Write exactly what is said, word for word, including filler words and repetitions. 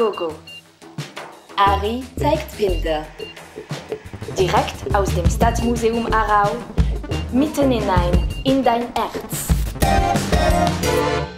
Gogo. Ari zeigt Bilder. Direkt aus dem Stadtmuseum Aarau, mitten hinein in dein Herz.